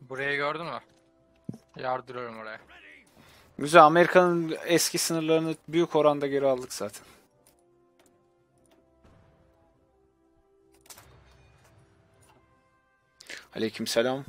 Burayı gördün mü? Yardırıyorum oraya. Güzel, Amerika'nın eski sınırlarını büyük oranda geri aldık zaten. Aleykümselam.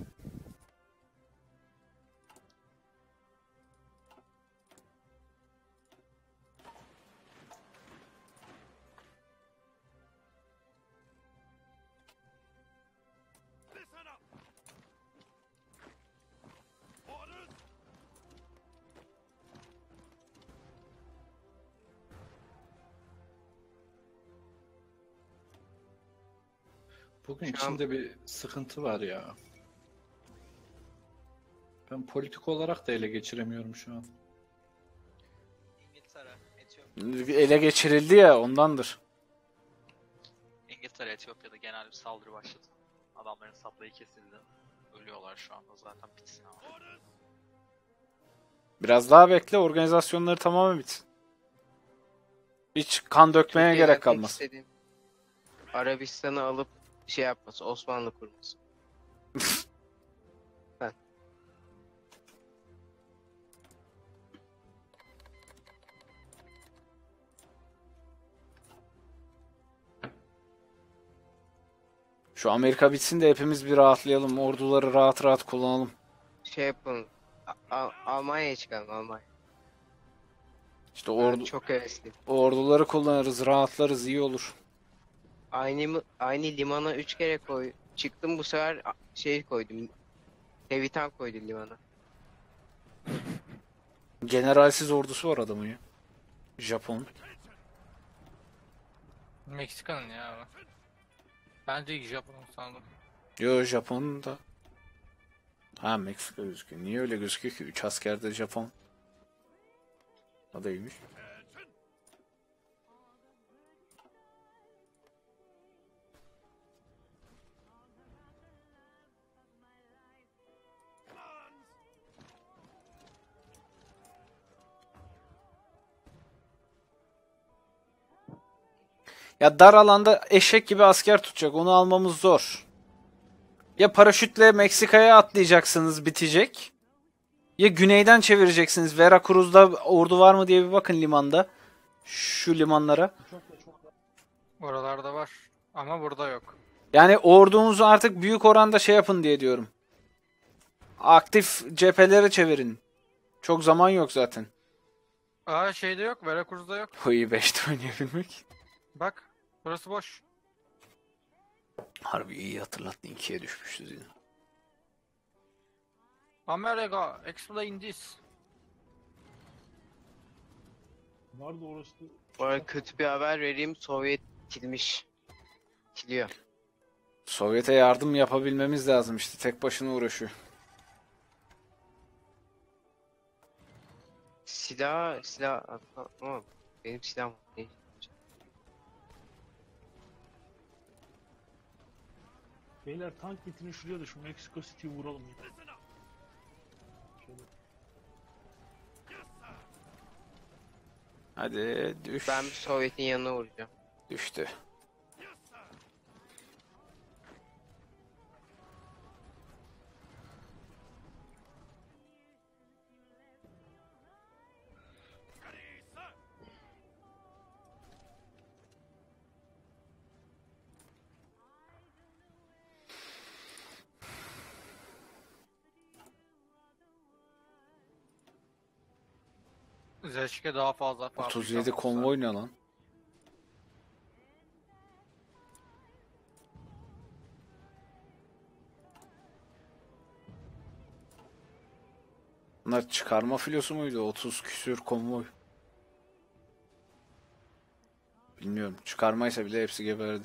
Bugün Şu an- içinde bir sıkıntı var ya. Ben politik olarak da ele geçiremiyorum şu an. İngiltere, Etiyopya. Ele geçirildi ya, ondandır. İngiltere, Etiyopya'da genel bir saldırı başladı. Adamların saplayı kesildi. Ölüyorlar şu anda zaten bitsin ama. Biraz daha bekle, organizasyonları tamamen bitsin. Hiç kan dökmeye Türkiye'den gerek tek kalmaz. istediğim Arabistan'ı alıp şey yapması, Osmanlı kurması. Şu Amerika bitsin de hepimiz bir rahatlayalım. Orduları rahat rahat kullanalım. Şey yapın, Almanya'ya çıkalım, Almanya. İşte Ben çok hevesliyim. orduları kullanırız, rahatlarız, iyi olur. Aynı limana 3 kere çıktım, bu sefer şey koydum. Levitan koydum limana. Generalsiz ordusu var adamın ya. Japon. Meksika'nın ya o. Ben de Japon'u sandım. Yo, Japon'un da. Ha, Meksika gözüküyor. Niye öyle gözüküyor ki? 3 asker de Japon. O da iyiymiş. Ya dar alanda eşek gibi asker tutacak. Onu almamız zor. Ya paraşütle Meksika'ya atlayacaksınız, bitecek. Ya güneyden çevireceksiniz. Veracruz'da ordu var mı diye bir bakın limanda. Şu limanlara. Oralarda var. Ama burada yok. Yani ordunuzu artık büyük oranda şey yapın diye diyorum. Aktif cephelere çevirin. Çok zaman yok zaten. Aa şeyde yok. Veracruz'da yok. Huyi 5'te oynayabilmek. Bak. Burası boş. Harbi iyi hatırlattın. 2'ye düşmüşüz yine. America, explain this. Nerede orası? Bu arada kötü bir haber vereyim, Sovyet itilmiş. İtiliyor. Sovyet'e yardım yapabilmemiz lazım işte. Tek başına uğraşıyor. Silah ama benim silahım değil. Beyler tank getirin şuraya da şu Mexico City'yi vuralım. Şöyle. Hadi düş. Ben bir Sovyet'in yanına vuracağım. Düştü. Zeşke daha fazla fabrika 37 olsa. konvoy ne lan? Bunlar çıkarma filosu muydu? 30 küsür konvoy. Bilmiyorum. Çıkarmaysa bile hepsi geberdi.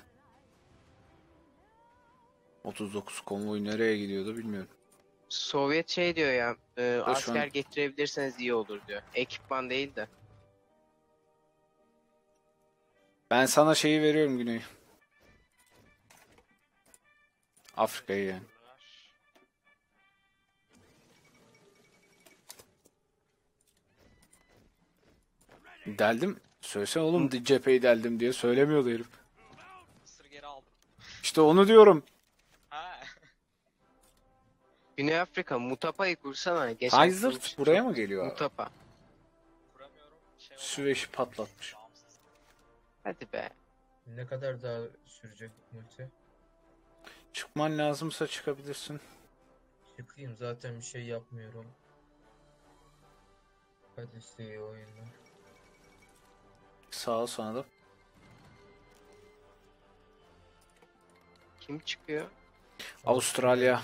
39 konvoy nereye gidiyordu bilmiyorum. Sovyet şey diyor ya, şu asker an- getirebilirseniz iyi olur diyor. Ekipman değil de. Ben sana şeyi veriyorum Güney. Afrika'yı yani. Deldim. Söylesene oğlum, cepheyi deldim diye. Söylemiyordu herif. Mısır geri aldım. İşte onu diyorum. Ha. Güney Afrika Mutapa'yı kursana. Geçen Kaiser kurmuştuk. buraya mı geliyor abi? Mutapa. Kuramıyorum. Şey Süveyş'i patlatmış. bağımsız. Hadi be. Ne kadar daha sürecek multi? Çıkman lazımsa çıkabilirsin. Çıkayım zaten bir şey yapmıyorum. Hadi size iyi oyunlar. Sağ ol sana da. Kim çıkıyor? Avustralya.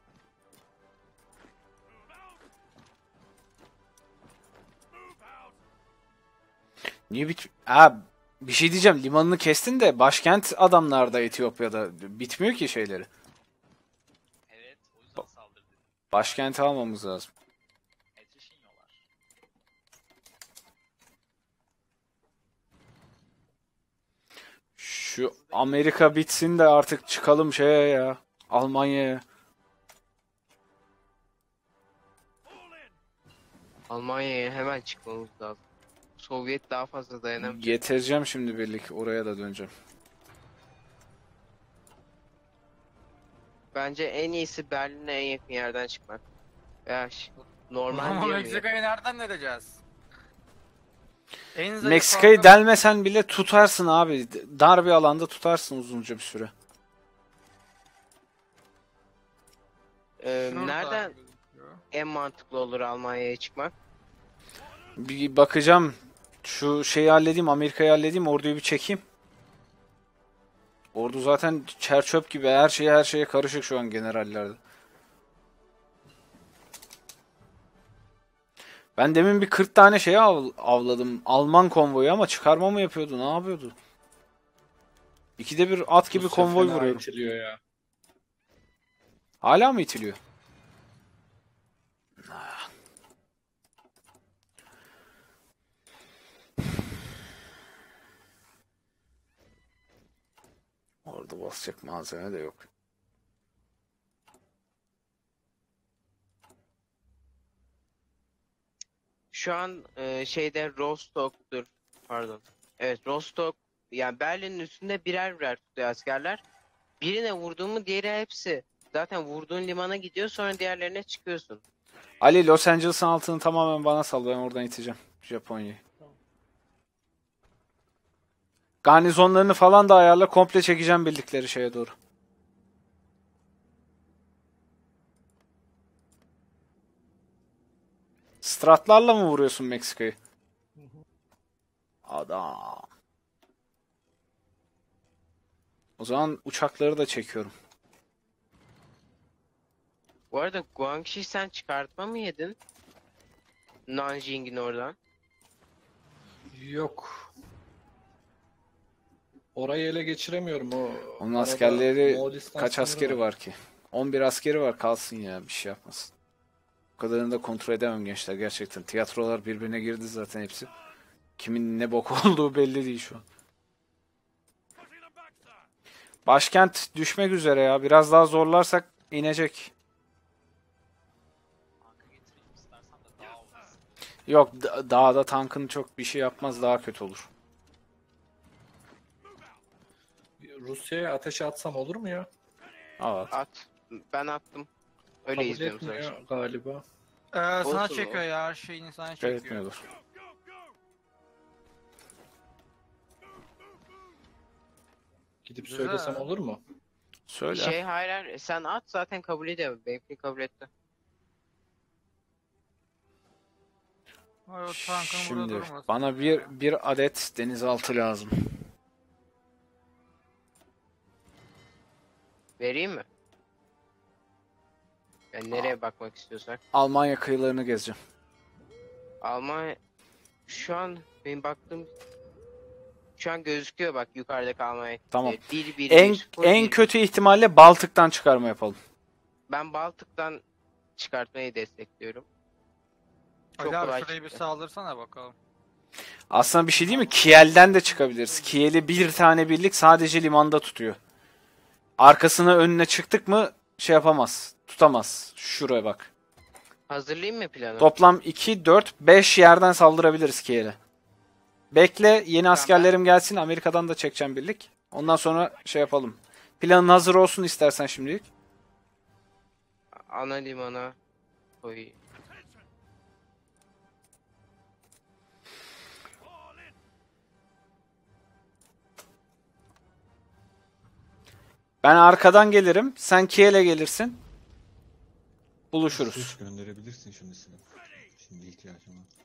Niye bir şey diyeceğim. Limanını kestin de başkent adamlarda Etiyopya'da. Bitmiyor ki şeyleri. Evet, o yüzden saldırdı. Başkenti almamız lazım. Attrition yiyorlar. Şu Amerika bitsin de artık çıkalım şeye ya. Almanya'ya. Almanya'ya hemen çıkmamız lazım. Sovyet daha fazla dayanamayacak. Getireceğim şimdi birlik. Oraya da döneceğim. Bence en iyisi Berlin'e en yakın yerden çıkmak. Ya normal Ama diye mi? Meksika'yı nereden vereceğiz? En zayıf Meksika'yı halka- delmesen bile tutarsın abi. Dar bir alanda tutarsın uzunca bir süre. Şurada Nereden gözüküyor. en mantıklı olur Almanya'ya çıkmak? Bir bakacağım. Şu şeyi halledeyim, Amerika'yı halledeyim, orduyu bir çekeyim. Ordu zaten çerçöp gibi her şeye karışık şu an generallerde. Ben demin bir 40 tane şey avladım. Alman konvoyu ama çıkarma mı yapıyordu? Ne yapıyordu? İkide bir at gibi Rusya konvoy fena vuruyorum. itiliyor ya. Hala mı itiliyor? Orada basacak malzeme de yok. Şu an şeyde Rostock'tur. Pardon. Evet Rostock. Yani Berlin'in üstünde birer birer tutuyor askerler. Birine vurduğumu diğeri hepsi. Zaten vurduğun limana gidiyor sonra diğerlerine çıkıyorsun. Ali, Los Angeles'ın altını tamamen bana sal. Ben oradan iteceğim Japonya'yı. Tamam. Garnizonlarını falan da ayarla. Komple çekeceğim bildikleri şeye doğru. Stratlarla mı vuruyorsun Meksika'yı? Adam. O zaman uçakları da çekiyorum. Bu arada Guangxi sen çıkartma mı yedin? Nanjing'in oradan. Yok. Orayı ele geçiremiyorum. Onun arada askerleri Moğolistan kaç sınırı askeri var ki? 11 askeri var, kalsın ya, bir şey yapmasın. Bu kadarını da kontrol edemem gençler gerçekten. Tiyatrolar birbirine girdi zaten hepsi. Kimin ne bok olduğu belli değil şu an. Başkent düşmek üzere ya. Biraz daha zorlarsak inecek. Tankı getireyim istersen de daha olmasın. Yok, dağda tankın çok bir şey yapmaz, daha kötü olur. Rusya'ya ateşe atsam olur mu ya? Evet. At. Ben attım. Öyle Kabul izliyorum etmiyor savaşı. galiba. Sana Olsun çekiyor o. ya, her şeyini sana Şey çekiyor. etmiyordur. Gidip Güzel. söylesem olur mu? Söyle. Hayır hayır sen at zaten kabul ediyor. Benimkini kabul etti. Ay, o tankın burada Şimdi durmasın. bana bir adet denizaltı lazım. Vereyim mi? Yani nereye bakmak istiyorsak. Almanya kıyılarını gezeceğim. Almanya şu an benim baktığım şu an gözüküyor bak yukarıdaki Almanya. Tamam. 1 En kötü ihtimalle Baltık'tan çıkarma yapalım. Ben Baltık'tan çıkartmayı destekliyorum. Çok Ali abi kolay şurayı bir çıktı. saldırsana bakalım. Aslında bir şey değil mi? Kiel'den de çıkabiliriz. Kiel'i bir tane birlik sadece limanda tutuyor. Arkasına önüne çıktık mı şey yapamaz. Tutamaz. Şuraya bak. Hazırlayayım mı planı? Toplam 2, 4, 5 yerden saldırabiliriz Kiel'e. Bekle, yeni askerlerim gelsin. Amerika'dan da çekeceğim birlik. Ondan sonra şey yapalım. Planın hazır olsun istersen şimdilik. ana limana koyayım. Ben arkadan gelirim. Sen Kiel'e gelirsin. Buluşuruz. Hiç gönderebilirsin şimdi silah. Şimdi ihtiyacım var.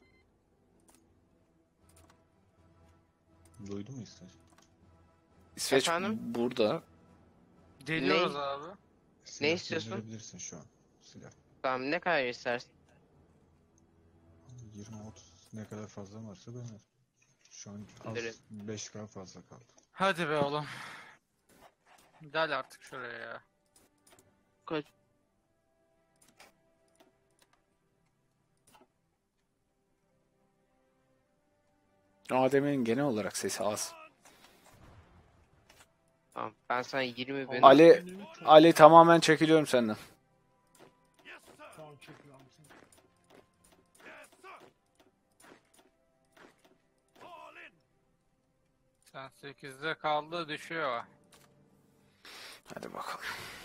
Duydun mu ister? İsveç Efendim? burada. Geliyoruz abi. Silah istiyorsun? gönderebilirsin şu an. Silah. Tamam, ne kadar istersin? 20-30 ne kadar fazla varsa döner. Şu an az Gönderelim. 5K fazla kaldı. Hadi be oğlum. Gel artık şuraya ya. Kaç? Adem'in genel olarak sesi az. Tamam, ben sana 20 bin... Ali Ali tamamen çekiliyorum senden. Tamam çekil abi sen. Sen 8'de kaldı düşüyor. Hadi bakalım.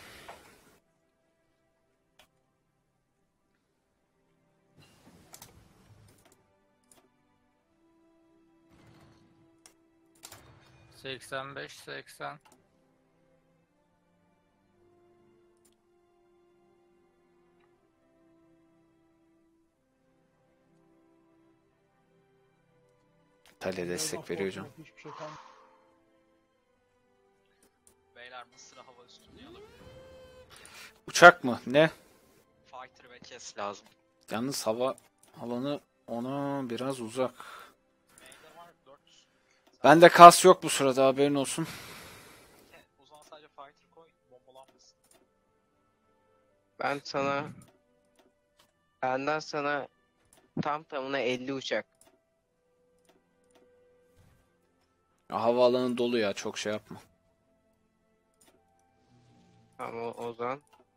...85, 80. Tale destek veriyor hocam. Hiçbir şey kalmadı. Beyler Mısır'a hava üstünlüğü alabilir. Uçak mı? Ne? Fighter ve kes lazım. Yalnız hava alanı ona biraz uzak. Main'de var 400. Bende kas yok bu sırada, haberin olsun. O zaman sadece fighter koy, bombalanmasın. Ben sana... Benden sana tam tamına 50 uçak. Havaalanı dolu ya, çok şey yapma. Ama o zaman...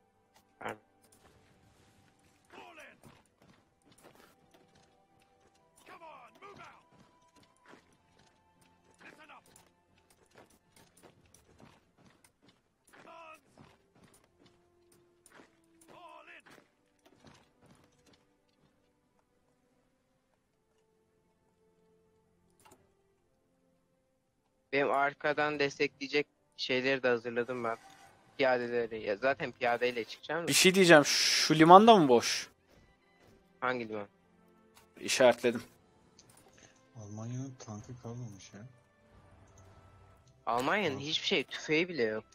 Benim arkadan destekleyecek şeyleri de hazırladım ben. Piyadeleri. Ya zaten piyadeyle çıkacağım da. Bir şey diyeceğim, şu limanda mı boş? Hangi liman? İşaretledim. Almanya'nın tankı kalmamış ya. Almanya'nın hiçbir şey, tüfeği bile yok.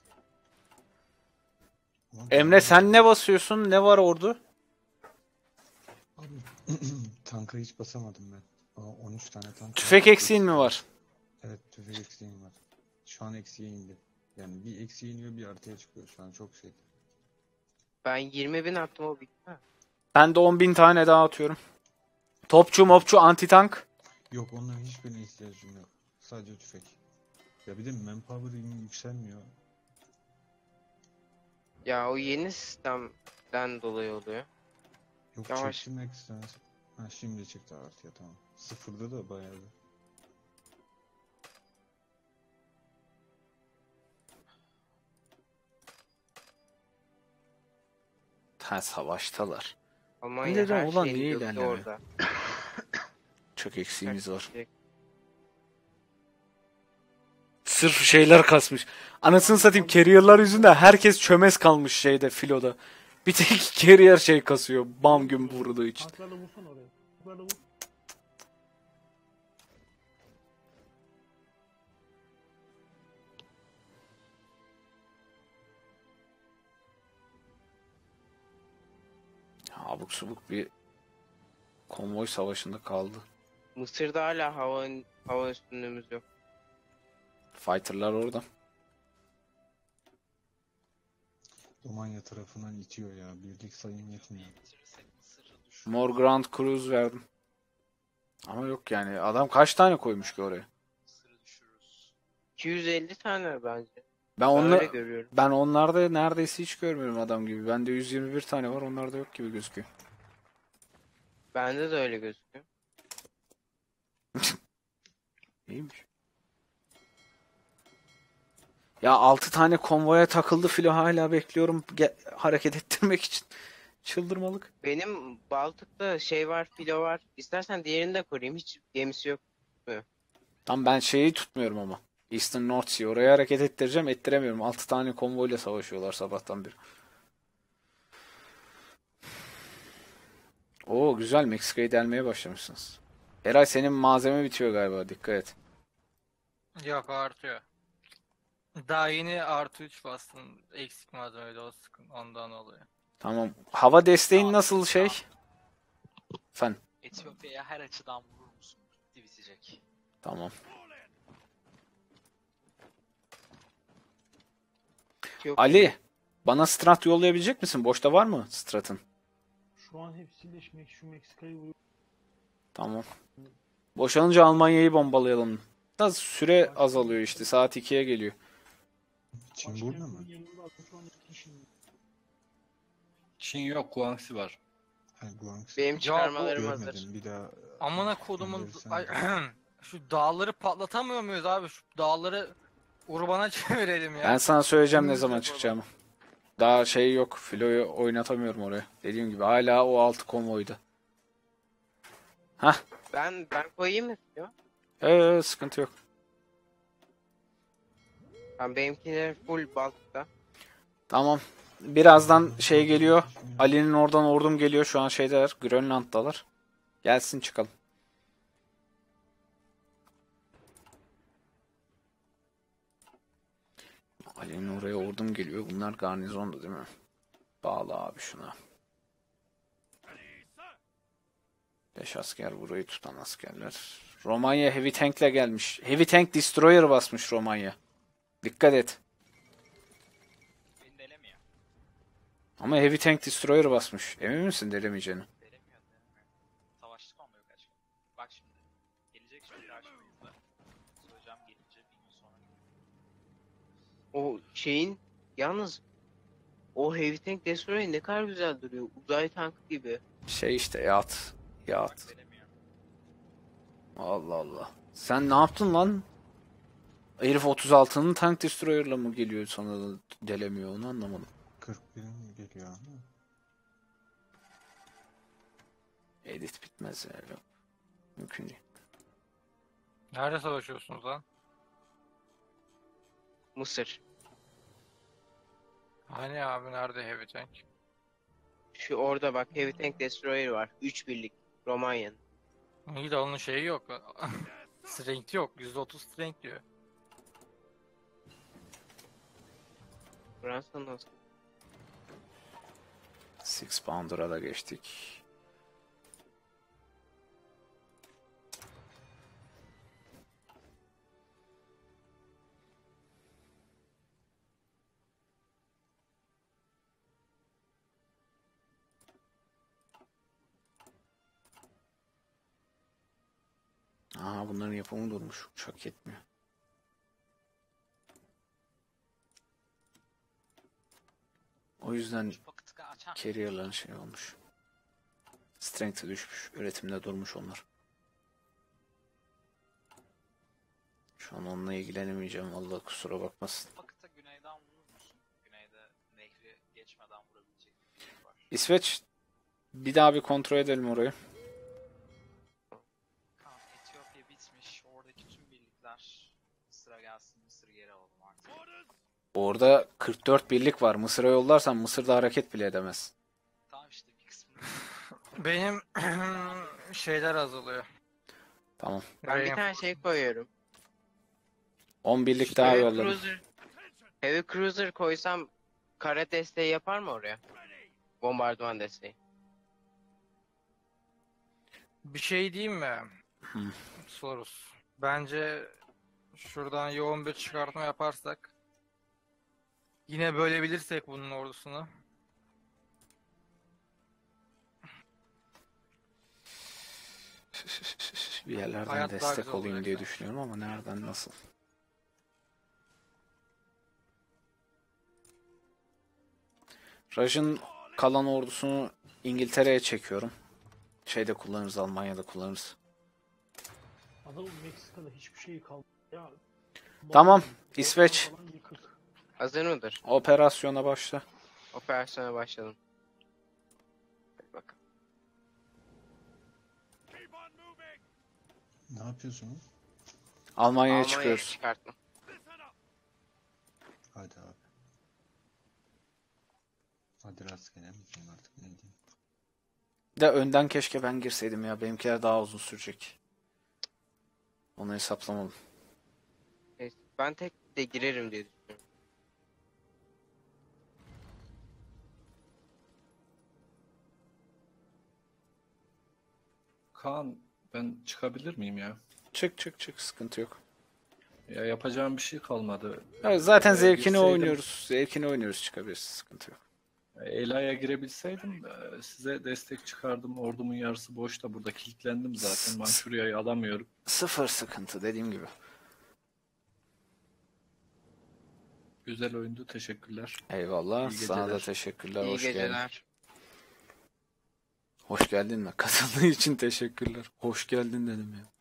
Ulan Emre sen ne basıyorsun? Ne var ordu? Abi, tanka hiç basamadım ben. 13 tane tank Tüfek var. eksiğin mi var? Evet, tüfek eksiğim var. Şu an eksiğe indi. Yani bir eksiğe iniyor, bir artıya çıkıyor. Şu an çok şey. Ben 20 bin attım, o bitti. Ben de 10.000 tane daha atıyorum. Topçu mopçu anti tank. Yok, onların hiçbirine ihtiyacım yok. Sadece tüfek. Ya bir de manpower'ım yükselmiyor. Ya o yeni sistemden dolayı oluyor. Yok, Yavaş. çektim ekstra. Ha, şimdi çıktı artıya, tamam. Sıfırda da bayağı bir. Ha, savaştalar. Almanya Neden her ulan, şeyini niye döktü ilerlemiyor? orada. Çok eksiğimiz var. Şey- Sırf şeyler kasmış. Anasını satayım, carrier'lar yüzünden herkes çömez kalmış şeyde, filoda. Bir tek carrier şey kasıyor. Bam gün vurduğu için. Tanklarla vursana oraya. Tanklarla vur. Abuk subuk bir konvoy savaşında kaldı. Mısır'da hala hava üstünlüğümüz yok. Fighter'lar orada. Romanya tarafından itiyor ya. Birlik sayım yetmiyor. Bitirirsek Mısır'ı düşür. More Grand Cruise verdim. Ama yok yani. Adam kaç tane koymuş ki oraya? Mısır'ı düşürürüz. 250 tane bence. Ben Ben öyle onla, görüyorum. ben onlarda neredeyse hiç görmüyorum adam gibi. Bende 121 tane var, onlarda yok gibi gözüküyor. Bende de öyle gözüküyor. İyiymiş. Ya 6 tane konvoya takıldı filo, hala bekliyorum hareket ettirmek için. Çıldırmalık. Benim Baltık'ta şey var, filo var. İstersen diğerini de koruyayım. Hiç gemisi yok. Tam ben şeyi tutmuyorum ama. Eastern North Sea. Oraya hareket ettireceğim. Ettiremiyorum. 6 tane konvoyla savaşıyorlar sabahtan beri. Oo güzel. Meksika'yı delmeye başlamışsınız. Eray senin malzeme bitiyor galiba. Dikkat et. Yok, artıyor. Daha yeni artı 3 bastın. Eksik malzemeydi, o sıkıntı ondan oluyor. Tamam. Hava desteğin nasıl şey? Efendim. Etiyopya'ya her açıdan vurur musun? Bitti bitecek. Tamam. Yok. Ali. Bana strat yollayabilecek misin? Boşta var mı stratın? Şu an hepsiyle şu Meksika'yı vuruyor. Tamam. Boşalınca Almanya'yı bombalayalım. Da süre azalıyor işte. Saat 2'ye geliyor. Çin burada mı? Yanında adam şu an etkin. Çin yok, Guangxi var. Ha, Guangxi. Benim çıkarmalarım Görmedim. hazır. Bir daha Amına kodumun gönderirsen- şu dağları patlatamıyor muyuz abi? Şu dağları urbana çevirelim ya. Ben sana söyleyeceğim ne Dümdüz zaman yapalım. çıkacağımı. Daha şey yok. Filoyu oynatamıyorum oraya. Dediğim gibi hala o 6 konvoyda. Hah. Ben koyayım mı filo? Sıkıntı yok. Ben benimkiler full Baltık'ta. Tamam. Birazdan şey geliyor. Ali'nin oradan ordum geliyor. Şu an şeydeler. Grönland'dalar. Gelsin çıkalım. Ali'nin oraya ordum geliyor. Bunlar garnizonda değil mi? Bağla abi şuna. 5 asker burayı tutan askerler. Romanya Heavy Tank'le gelmiş. Heavy Tank Destroyer basmış Romanya. Dikkat et. Beni delemiyor. Ama Heavy Tank Destroyer basmış. Emin misin delemeyeceğini? Delemiyor. Savaştık onunla yok kaç. Bak şimdi. Gelecek şimdi karşımızda. Söyleyeceğim gelince bir gün sonra. O şeyin yalnız o Heavy Tank Destroyer ne kadar güzel duruyor. Uzay tankı gibi. Şey işte yat. Yat. Bak delemiyor. Allah Allah. Sen ne yaptın lan? Herif 36'nın Tank Destroyer'la mı geliyor sana delemiyor, onu anlamadım. 41 mi geliyor ama? Edit bitmez ya. Yok. Mümkün değil. Nerede savaşıyorsunuz lan? Mısır. Hani abi, nerede Heavy Tank? Şu orada bak Heavy Tank Destroyer var. 3 birlik. Romanya'nın. İyi de onun şeyi yok. Strength yok. %30 strength diyor. Fransa nasıl? 6 Pounder'a da geçtik. Bunların yapımı durmuş. Uçak yetmiyor. O yüzden Şu paketi açar. carrier'ların şey olmuş. Strength'e düşmüş. Üretimde durmuş onlar. Şu an onunla ilgilenemeyeceğim. Allah kusura bakmasın. Paketi güneyden vurur musun? Güneyde nehri geçmeden vurabilecek bir birlik var. İsveç, bir daha bir kontrol edelim orayı. Tamam, Etiyopya bitmiş. Oradaki tüm birlikler Mısır'a gelsin. Mısır'ı geri alalım artık. Orada 44 birlik var. Mısır'a yollarsan Mısır'da hareket bile edemez. Tamam işte bir kısmını Benim şeyler azalıyor. Tamam. Ben bir tane şey koyuyorum. 10 birlik daha Heavy yolladım. Cruiser. Heavy Cruiser koysam kara desteği yapar mı oraya? Bombardıman desteği. Bir şey diyeyim mi? Hı. Sorus. Bence şuradan yoğun bir çıkartma yaparsak, yine bölebilirsek bunun ordusunu. Bir yerlerden Hayat daha destek güzel olayım olacak diye sanki. düşünüyorum ama nereden nasıl? Raj'ın kalan ordusunu İngiltere'ye çekiyorum. Şeyde kullanırız, Almanya'da kullanırız. Adamın Meksika'da hiçbir şeyi kalmadı. Ya, Tamam, Balkan İsveç. falan yıkık. Hazır mıdır? Operasyona başla. Operasyona başladım. Hadi bakalım. Ne yapıyorsunuz? Almanya'ya Almanya'ya çıkıyoruz. çıkartma. Hadi abi. Hadi rastgele mi diyeyim artık ne diyeyim. De önden keşke ben girseydim ya. Benimkiler daha uzun sürecek. Onu hesaplamadım. Neyse, ben tek de girerim diye düşünüyorum. Kaan ben çıkabilir miyim ya? Çık çık çık, sıkıntı yok. Ya yapacağım bir şey kalmadı. Evet, zaten Ela'ya zevkini girseydim- oynuyoruz. Zevkini oynuyoruz, çıkabiliriz. Sıkıntı yok. Ela'ya girebilseydim size destek çıkardım. Ordumun yarısı boşta, burada kilitlendim zaten. Mançurya'yı alamıyorum. Sıfır sıkıntı dediğim gibi. Güzel oyundu. Teşekkürler. Eyvallah. İyi Sana da geceler. teşekkürler. İyi Hoş geldin. geceler. Hoş geldin mi? Katıldığın için teşekkürler. Hoş geldin dedim ya.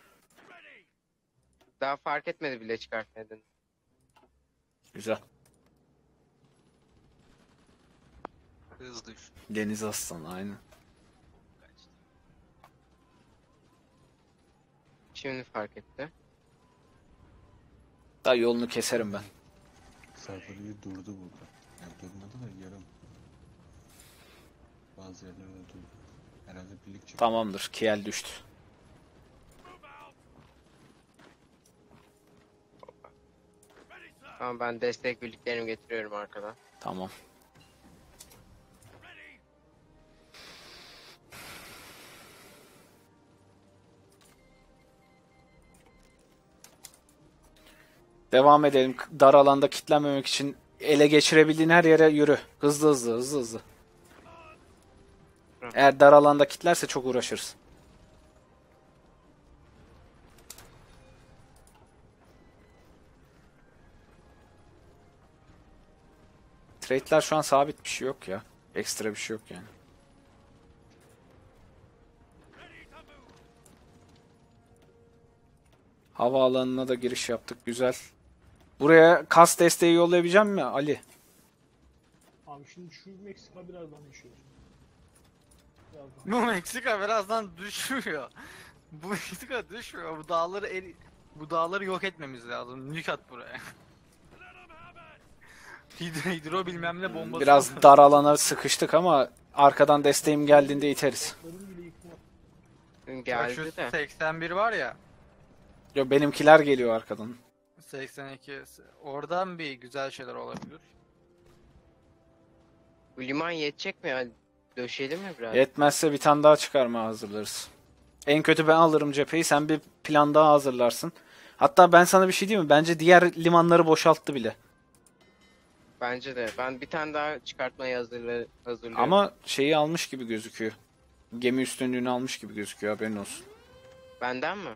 Daha fark etmedi bile çıkartmadın. Güzel. Hız düş. Deniz Aslan aynı. Kaçtı. Şimdi fark etti. Daha yolunu keserim ben. Safari durdu burada. Yani durmadı da yarım. Bazı yerlerde durdu. Herhalde birlik çıktı. Tamamdır. Kiel düştü. Ama ben destek birliklerimi getiriyorum arkadan. Tamam. Devam edelim. Dar alanda kilitlenmemek için ele geçirebildiğin her yere yürü. Hızlı hızlı hızlı hızlı. Eğer dar alanda kilitlerse çok uğraşırız. Trade'ler şu an sabit, bir şey yok ya. Ekstra bir şey yok yani. Havaalanına da giriş yaptık. Güzel. Buraya kas desteği yollayabilecek mi Ali? Abi şimdi şu Meksika birazdan düşüyor. Birazdan. Bu Meksika birazdan düşmüyor. Bu Meksika düşmüyor. Bu dağları yok etmemiz lazım. Nük at buraya. Hidro bilmem ne bombası. Biraz dar alana sıkıştık ama arkadan desteğim geldiğinde iteriz. Atların bile yıkma. Bak şu Geldi de. 81 var ya. Yo, benimkiler geliyor arkadan. 82. Oradan bir güzel şeyler olabilir. Bu liman yetecek mi ya? Döşeyelim mi biraz? Yetmezse bir tane daha çıkarmaya hazırlarız. En kötü ben alırım cepheyi, sen bir plan daha hazırlarsın. Hatta ben sana bir şey diyeyim mi? Bence diğer limanları boşalttı bile. Bence de. Ben bir tane daha çıkartmayı hazırlıyorum. Ama şeyi almış gibi gözüküyor. Gemi üstünlüğünü almış gibi gözüküyor, haberin olsun. Benden mi?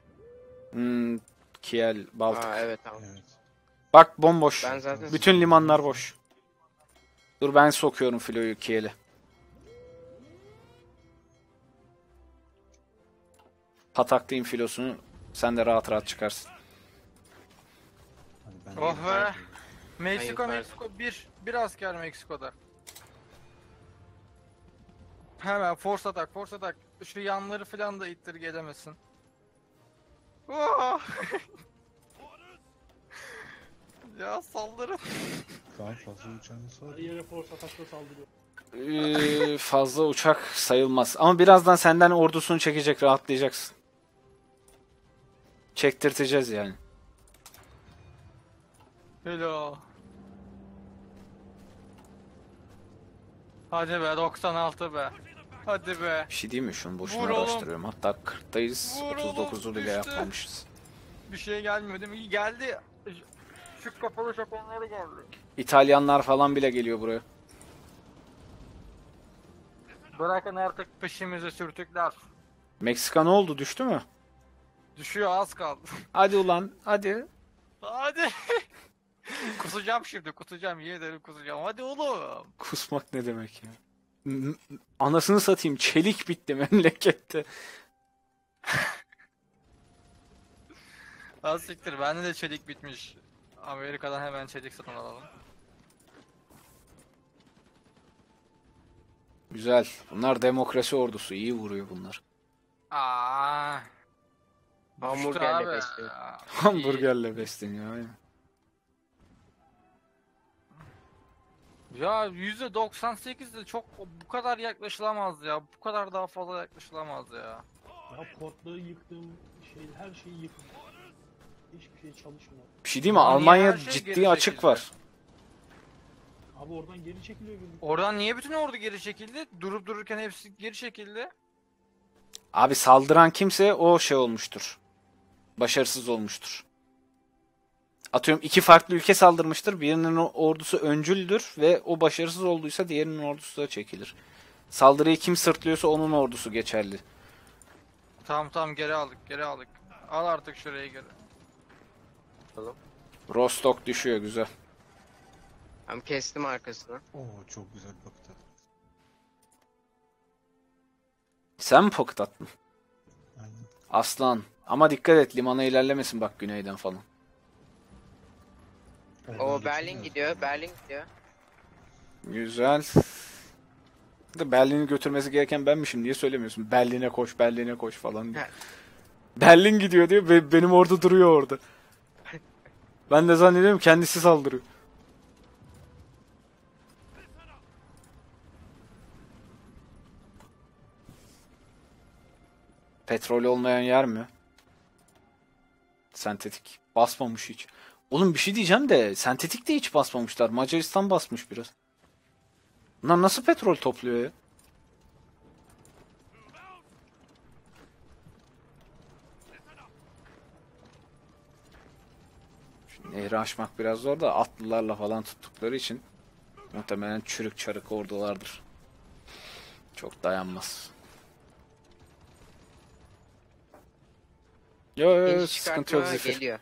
Kiel, Baltık. Aa evet tamam. Evet. Bak bomboş. Ben zaten Bütün limanlar boş. Dur ben sokuyorum filoyu Kiel'e. Pataklıyım filosunu. Sen de rahat rahat çıkarsın. Hadi ben Oh be. Hayır, Meksiko bir asker Meksiko'da. Hemen force attack. Şu yanları falan da ittir gelemesin. Oh! Ya saldırın. Daha fazla uçağınız var Her mı? yere force atakla saldırıyor. Fazla uçak sayılmaz. Ama birazdan senden ordusunu çekecek, rahatlayacaksın. Çektirteceğiz yani. Hello. Hadi be 96 be. Hadi be. Bir şey değil mi? Şunu boşuna Vur oğlum. araştırıyorum. Hatta 40'tayız. Vur oğlum, 39'u bile düştü. yapmamışız. Bir şey gelmiyor değil mi? İyi geldi. Şu kapalı Japonları geldi. İtalyanlar falan bile geliyor buraya. Bırakın artık peşimizi sürtükler. Meksika ne oldu? Düştü mü? Düşüyor az kaldı. Hadi ulan. Hadi. Hadi. Kusacağım şimdi kusacağım. Yemin ederim kusacağım. Hadi oğlum. Kusmak ne demek ya? Anasını satayım. Çelik bitti memlekette. Az siktir. Bende de çelik bitmiş. Amerika'dan hemen çelik satın alalım. Güzel. Bunlar demokrasi ordusu. İyi vuruyor bunlar. Aa. Hamburgerle abi. besliyor. Hamburgerle besleniyor. Aynen. Ya %98 de çok bu kadar yaklaşılamaz ya. Bu kadar daha fazla yaklaşılamaz ya. Ya portları yıktım, her şeyi yıktım. Hiçbir şey çalışmıyor. Bir şey diyeyim mi? Ulan niye Almanya her şey ciddi geri açık çekildi? var. Abi oradan geri çekiliyor birlik. Oradan niye bütün ordu geri çekildi? Durup dururken hepsi geri çekildi. Abi saldıran kimse o şey olmuştur. Başarısız olmuştur. Atıyorum iki farklı ülke saldırmıştır. Birinin ordusu öncüldür ve o başarısız olduysa diğerinin ordusu da çekilir. Saldırıyı kim sırtlıyorsa onun ordusu geçerli. Tamam geri aldık geri aldık. Al artık şurayı geri. Rostock düşüyor güzel. Hem kestim arkasını. Oo çok güzel baktı. Sen mi pocket attın? Aynen. Aslan. Ama dikkat et limana ilerlemesin bak güneyden falan. O Berlin gidiyor, Berlin gidiyor. Güzel. Da Berlin'i götürmesi gereken benmişim. Niye söylemiyorsun? Berlin'e koş, Berlin'e koş falan diye. Ha. Berlin gidiyor diyor ve benim ordu duruyor orada. Ben de zannediyorum kendisi saldırıyor. Petrol olmayan yer mi? Sentetik. Basmamış hiç. Oğlum bir şey diyeceğim de sentetik de hiç basmamışlar. Macaristan basmış biraz. Bunlar nasıl petrol topluyor ya? Şu nehri aşmak biraz zor da atlılarla falan tuttukları için muhtemelen çürük çarık ordulardır. Çok dayanmaz. Yo, İniş sıkıntı yok çıkartma Zifir. geliyor.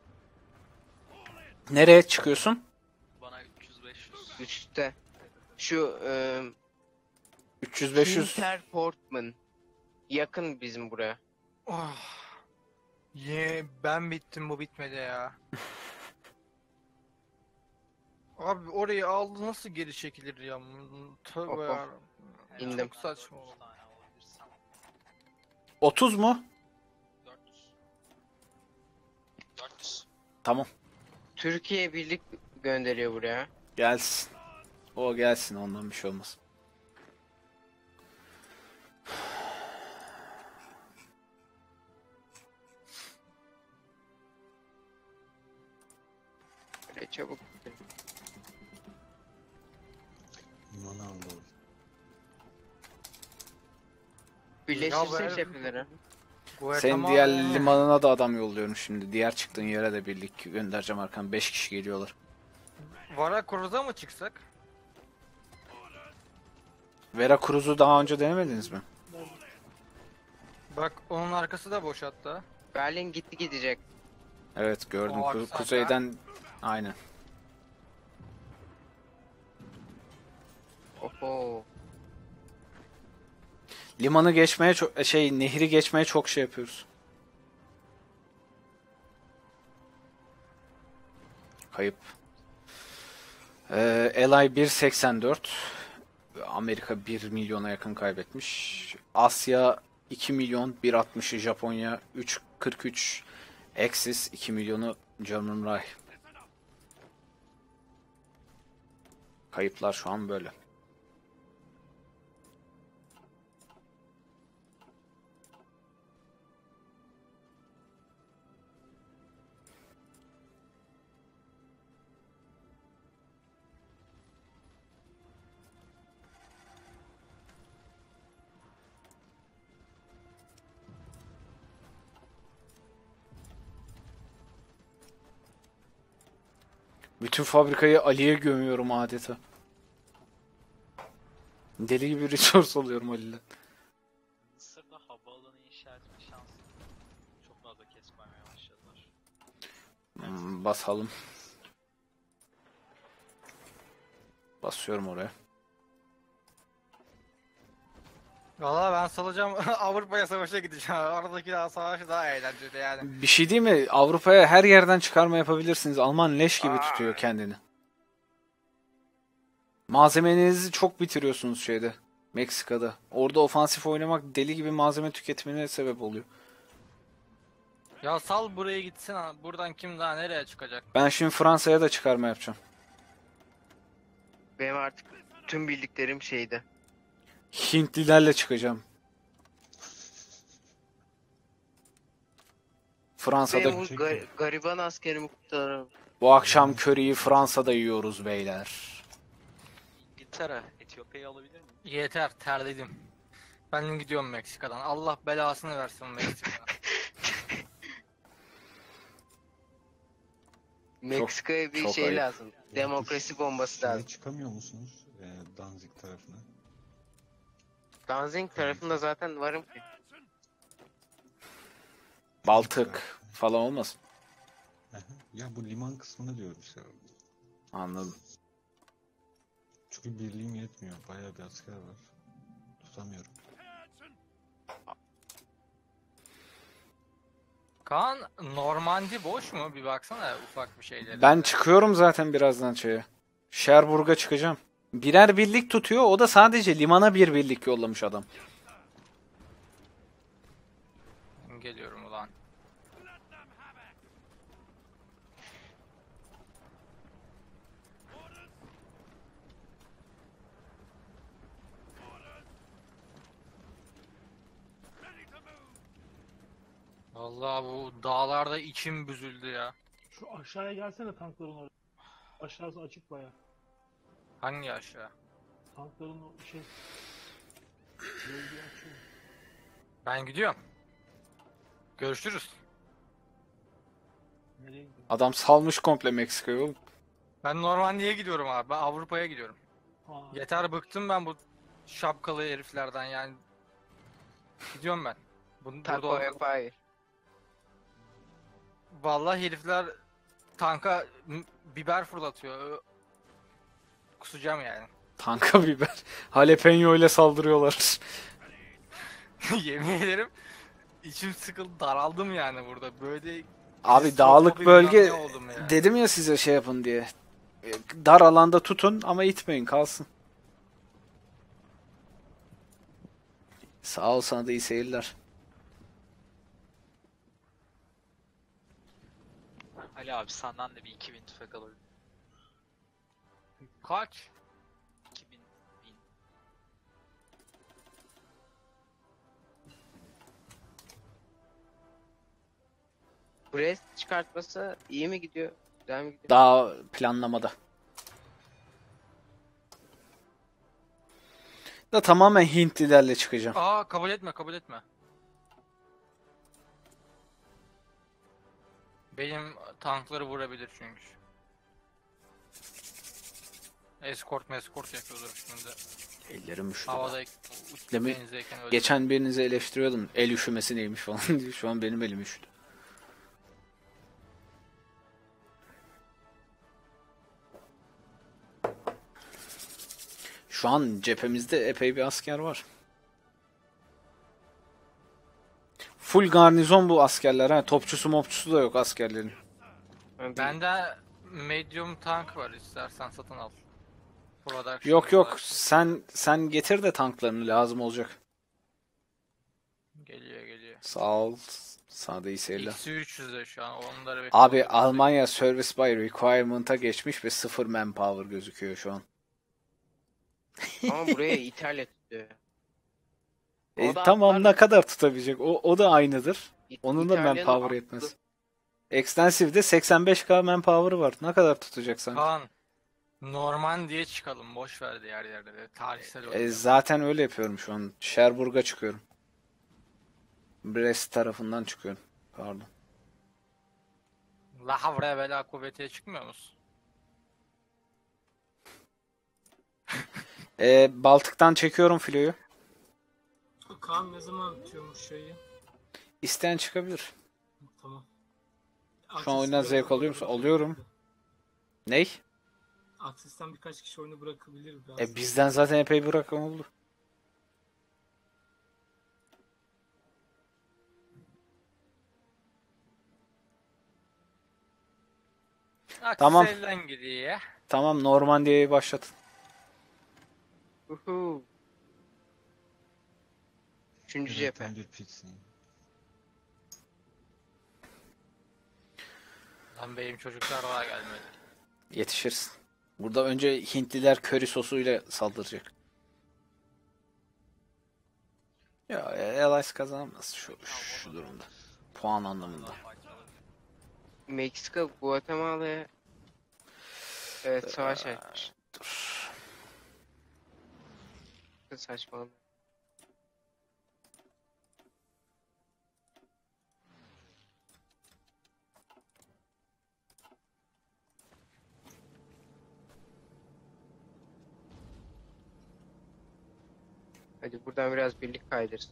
Nereye çıkıyorsun? Bana 300-500. Üstte. Şu 300-500. Hinterportman. Yakın bizim buraya. Oh. Ben bittim bu bitmedi ya. Abi orayı aldı nasıl geri çekilir ya? Tövbe Hop, hop. ya. İndim. Çok saçma. 3 tane alabilirsem 30 mu? 400. 400. Tamam. Türkiye birlik gönderiyor buraya. Gelsin. O gelsin ondan bir şey olmaz. Böyle çabuk. Limanı aldı o. Birleştirsin Ya cepheleri. Senin diğer limanına da adam yolluyorum şimdi. Diğer çıktığın yere de birlik göndereceğim arkan. 5 kişi geliyorlar. Veracruz'a mı çıksak? Veracruz'u daha önce denemediniz mi? Bak onun arkası da boş hatta. Berlin gitti gidecek. Evet gördüm. O aksak Kuzeyden aynen. Oho. Limanı geçmeye çok nehri geçmeye çok şey yapıyoruz. Kayıp. LI 1.84. Amerika 1 milyona yakın kaybetmiş. Asya 2 milyon 1.60'ı Japonya 3.43 Axis 2 milyonu German Reich. Kayıplar şu an böyle. Bütün fabrikayı Ali'ye gömüyorum adeta. Deli gibi resource alıyorum Ali'den. Mısır'da havaalanı inşa etme şansı çok fazla kes koymaya başladılar. Basalım. Basıyorum oraya. Valla ben salacağım Avrupa'ya savaşa gideceğim. Aradaki daha savaşı daha eğlenceli yani. Bir şey değil mi? Avrupa'ya her yerden çıkarma yapabilirsiniz. Alman leş gibi tutuyor kendini. Malzemenizi çok bitiriyorsunuz şeyde. Meksika'da. Orada ofansif oynamak deli gibi malzeme tüketimine sebep oluyor. Ya sal buraya gitsin ha. Buradan kim daha nereye çıkacak? Ben şimdi Fransa'ya da çıkarma yapacağım. Benim artık tüm bildiklerim şeyde. Hintlilerle çıkacağım. Fransa'da Benim bu gariban askerimi kurtarırım. bu akşam köriyi Fransa'da yiyoruz beyler. İngiltere, Etiyopya'yı alabilir miyim? Yeter terledim. Ben gidiyorum Meksika'dan. Allah belasını versin Meksika'dan. Meksika'ya bir çok şey ayıp. lazım. Demokrasi bombası Şeye lazım. çıkamıyor musunuz? Danzig tarafına. Danzig tarafında zaten varım ki. Baltık falan olmasın. Aha. Ya bu liman kısmını diyoruz ya. Anladım. Çünkü birliğim yetmiyor. Bayağı bir asker var. Tutamıyorum. Kaan Normandy boş mu? Bir baksana ufak bir şeyleri. Ben çıkıyorum zaten birazdan şeye. Cherbourg'a çıkacağım. Birer birlik tutuyor. O da sadece limana bir birlik yollamış adam. Geliyorum ulan. Vallahi bu dağlarda içim büzüldü ya. Şu aşağıya gelsene tankların oraya. Aşağısı açık baya. Hangi aşağı? Tankların o şey... Bölgeyi açıyor. Ben gidiyorum. Görüşürüz. Nereye gidiyor? Adam salmış komple Meksika'yı oğlum. Ben Normandiya gidiyorum abi. Ben Avrupa'ya gidiyorum. Ha, Yeter bıktım ben bu şapkalı heriflerden yani. Gidiyorum ben. Burada Taco Empire. vallahi herifler tanka biber fırlatıyor. Kusacağım yani. Tanka biber. Jalapeno ile saldırıyorlar. Yemin ederim içim sıkıldı, daraldım yani burada. Böyle Abi soğuk dağlık bir bölge bilmem ne oldum yani. dedim ya size şey yapın diye. Dar alanda tutun ama itmeyin kalsın. Sağ ol, sana da iyi seyirler. Ali abi senden de bir 2000 tüfek alabilirim. Kaç? 2000 bin. Brest çıkartması iyi mi gidiyor? Güzel mi gidiyor? Daha planlamada. Da tamamen Hintlilerle çıkacağım. Aa kabul etme, kabul etme. Benim tankları vurabilir çünkü. Eskort yapıyordur şimdi. Ellerim üşüdü. Havada Demin denizdeyken öyle. geçen birinize eleştiriyordum. El üşümesi neymiş falan diye. Şu an benim elim üşüdü. Şu an cephemizde epey bir asker var. Full garnizon bu askerler. Ha. Topçusu mopçusu da yok askerlerin. Ben Bende medium tank var, istersen satın al. Production Yok yok, olarak. sen getir de tanklarını, lazım olacak. Geliyor. Sağ ol. Sana da iyi seyirler. X300'de şu an onları bekliyorum. Abi Almanya Service by Requirement'a geçmiş ve 0 manpower gözüküyor şu an. Ama buraya İtalya tutuyor. O da Tamam, atlar- ne kadar tutabilecek? O da aynıdır. Onun da İtalya'nın manpower aklı- yetmez. Extensive'de 85k manpower'ı var. Ne kadar tutacak sanki? Kaan, Normandiya çıkalım. Boş ver diğer yerde de. Tarihsel oyun. Zaten öyle yapıyorum şu an. Cherbourg'a çıkıyorum. Brest tarafından çıkıyorum. Pardon. La Havre ve La Kuvvet'e çıkmıyor musun? Baltık'tan çekiyorum filoyu. Kaan ne zaman bitiyormuş şeyi? İsteyen çıkabilir. Tamam. Şu an oyundan zevk alıyor musun? Alıyorum. Ney? Aksisten birkaç kişi oyunu bırakabilir biraz. Bizden zaten epey bir rakam oldu. Tamam. Aksel'den gidiyor. Tamam, Normandiya'yı başlatın. Uhu. Üçüncü Evet, cephe. tam bir piksin. Lan benim çocuklar daha gelmedi. Yetişirsin. Burada önce Hintliler köri sosuyla saldıracak. Ya Allies kazanamaz şu durumda. Puan anlamında. Daha faydalı. Meksika Guatemala'ya evet savaş açmış. Dur. Saçmalama. Hadi buradan biraz birlik kaydırsın.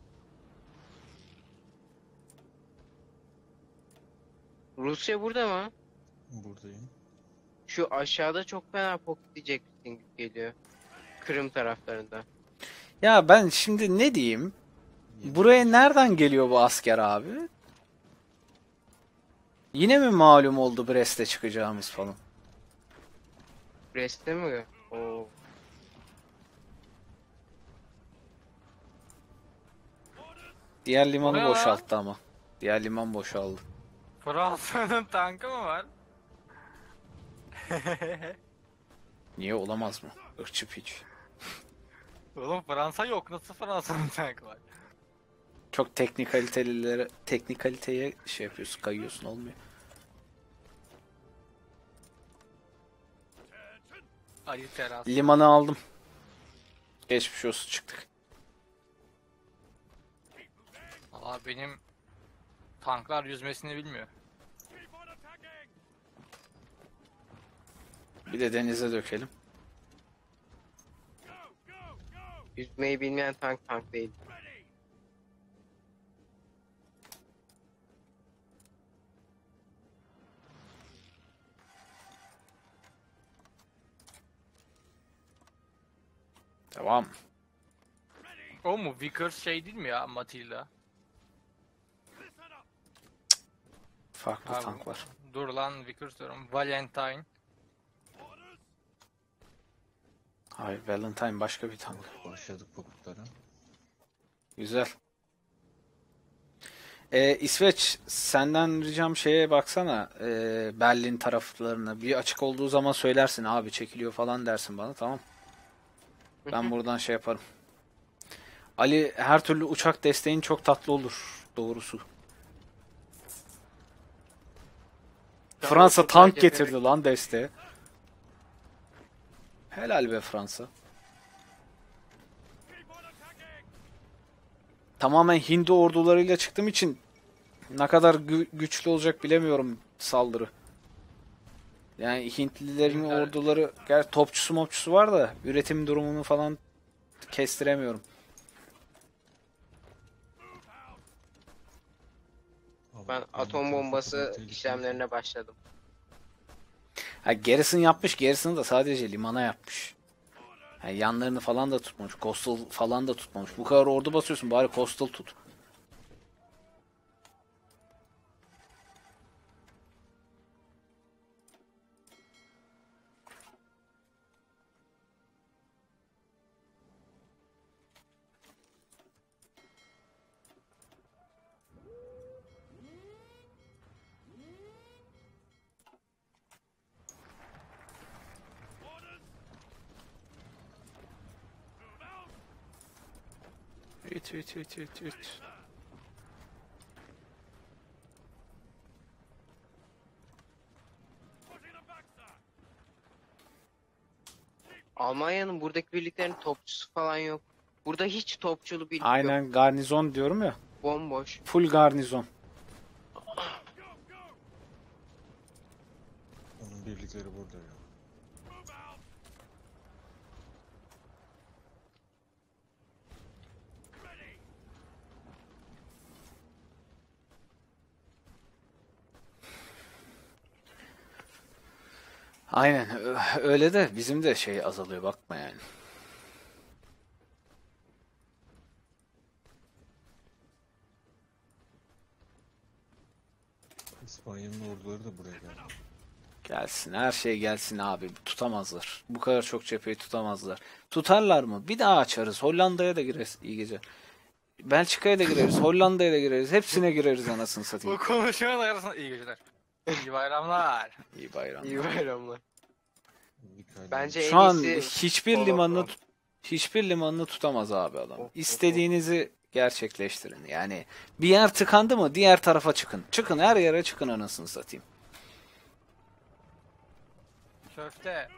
Rusya burada mı? Buradayım. Şu aşağıda çok fena pokleyeceksin gibi geliyor. Kırım taraflarında. Ya ben şimdi ne diyeyim? Buraya nereden geliyor bu asker abi? Yine mi malum oldu Brest'e çıkacağımız falan? Brest'te mi? Oo. Diğer limanı O ne lan? boşalttı ama. Diğer liman boşaldı. Fransa'nın tankı mı var? Niye olamaz mı? Irkçı piç. Oğlum Fransa yok. Nasıl Fransa'nın tankı var? Çok teknikaliteye şey yapıyorsun, kayıyorsun, olmuyor. Ali Teras. Limanı aldım. Geçmiş olsun, çıktık. Valla benim tanklar yüzmesini bilmiyor. Bir de denize dökelim. Yüzmeyi bilmeyen tank değil. Tamam. O mu? Vickers şey değil mi ya Matilda? Farklı Abi, tank var. Dur lan Vickers diyorum. Valentine. Hayır, Valentine başka bir tank. Başladık pamuklara. Güzel. İsveç, senden ricam şeye baksana, Berlin taraflarına. Bir açık olduğu zaman söylersin, abi çekiliyor falan dersin bana, tamam. Ben buradan şey yaparım. Ali, her türlü uçak desteğin çok tatlı olur doğrusu. Fransa çok tank acele getirdi lan desteğe. Helal be Fransa. Tamamen Hindu ordularıyla çıktığım için ne kadar güçlü olacak bilemiyorum saldırı. Yani Hintlilerin Hintler- orduları topçusu mopçusu var da üretim durumunu falan kestiremiyorum. Ben atom bombası işlemlerine başladım. Ha, Garrison yapmış, Garrison'ı da sadece limana yapmış. Ha, yanlarını falan da tutmamış, coastal falan da tutmamış. Bu kadar ordu basıyorsun, bari coastal tut. Üt. Almanya'nın buradaki birliklerin topçusu falan yok. Burada hiç topçulu birlik yok. Aynen, garnizon diyorum ya. Bomboş. Full garnizon. Onun birlikleri burada ya. Aynen öyle de bizim de şey azalıyor, bakma yani. İspanya'nın orduları da buraya geldi. Gelsin, her şey gelsin abi, tutamazlar. Bu kadar çok cepheyi tutamazlar. Tutarlar mı? Bir daha açarız. Hollanda'ya da gireriz. İyi gece. Belçika'ya da gireriz, Hollanda'ya da gireriz. Hepsine gireriz anasını Bu satayım. konuşmanın arasında iyi geceler. İyi bayramlar. İyi bayramlar. İyi bayramlar. Mikael Bence Şu en an iyisi hiçbir limanını tutamaz abi adam. Of, of, İstediğinizi gerçekleştirin. Yani bir yer tıkandı mı diğer tarafa çıkın. Çıkın, her yere çıkın anasını satayım. Köfte.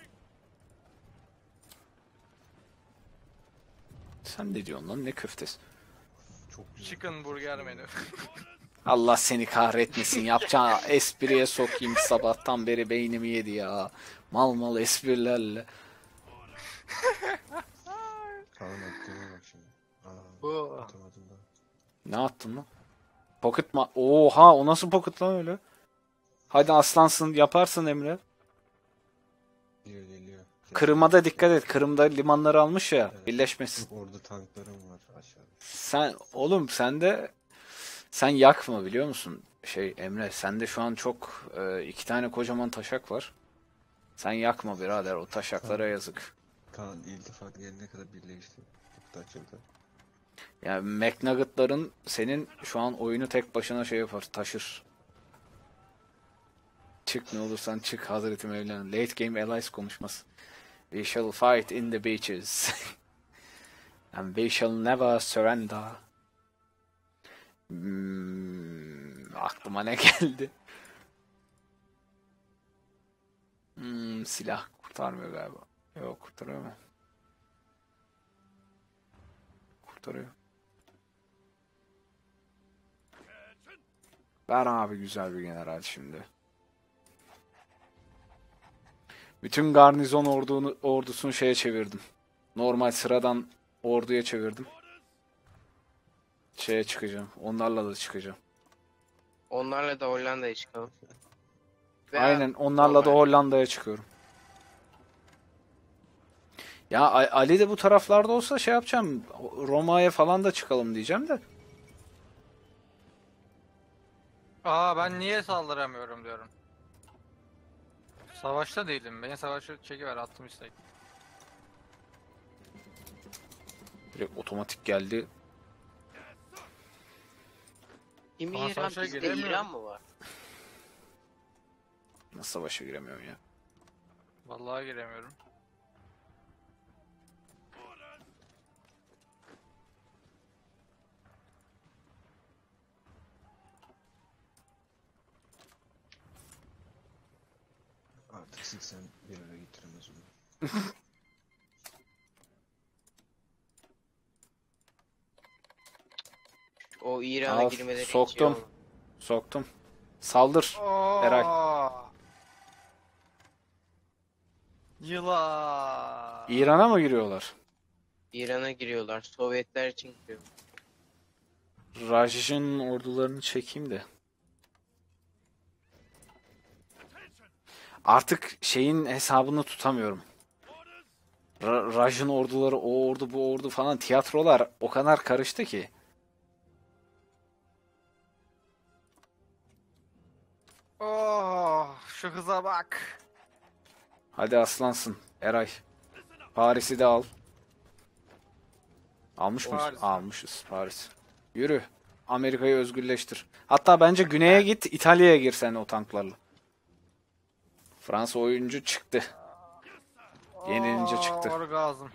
Sen ne diyorsun lan, ne köftesi? çok güzel. Chicken burger menü. Allah seni kahretmesin, yapacağın espriye sokayım, sabahtan beri beynimi yedi ya. Mal mal esprilerle. Kaan attığıma bak şimdi. Bu. Atamadım da. Ne attın lan? Pocket ma... Oha, o nasıl pocket lan öyle? Hadi aslansın, yaparsın Emre. Geliyor. Kırım'a da dikkat et. Kırım'da limanları almış ya. Evet. Birleşmesin. Yok, orada tanklarım var aşağıda. Sen oğlum, sen yakma, biliyor musun? Emre, sende şu an çok 2 tane kocaman taşak var. Sen yakma birader, o taşaklara yazık. Kaan iltifat gelene kadar birleşti. Nokta açıldı. Yani McNugget'ların senin şu an oyunu tek başına yapar, taşır. Çık, ne olursan çık Hazreti Mevlana. Late Game Allies konuşması. We shall fight in the beaches. And we shall never surrender. Aklıma ne geldi? Silah kurtarmıyor galiba. Yok, kurtarıyor mu? Kurtarıyor. Ver abi güzel bir general şimdi. Bütün garnizon ordusunu çevirdim. Normal sıradan orduya çevirdim. Çıkacağım. Onlarla da çıkacağım. Onlarla da Hollanda'ya çıkalım. Veya Aynen, onlarla da normal. Hollanda'ya çıkıyorum. Ya Ali de bu taraflarda olsa yapacağım. Roma'ya falan da çıkalım diyeceğim de. Aa, ben niye saldıramıyorum diyorum. Savaşta değilim. Beni savaşa çekiver, attım istek. Direkt otomatik geldi. Kimi Ama İran, savaşa bizde giremiyorum. İran mı var? Nasıl savaşa giremiyorum ya? Vallahi giremiyorum. Artık 80 bir ara getiremez onu. O İran'a Al, girmeleri hiç iyi soktum. olmadı. Soktum. Saldır. Eray. Yılan. İran'a mı giriyorlar? İran'a giriyorlar. Sovyetler için giriyor. Raj'ın ordularını çekeyim de. Artık şeyin hesabını tutamıyorum. Raj'ın orduları, o ordu bu ordu falan, tiyatrolar o kadar karıştı ki. Oh, şu hıza bak. Hadi aslansın Eray. Paris'i de al. Almış mıyız? Paris. Almışız Paris. Yürü. Amerika'yı özgürleştir. Hatta bence güneye git, İtalya'ya gir sen o tanklarla. Fransa oyuncu çıktı. Yenilince çıktı. Orgazm.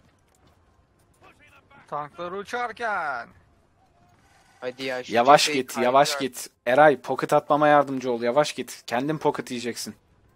Tanklar uçarken. Hadi ya şu Yavaş cepheyi git, yavaş kaydır. git. Eray, pocket atmama yardımcı ol. Yavaş git. Kendin pocket yiyeceksin.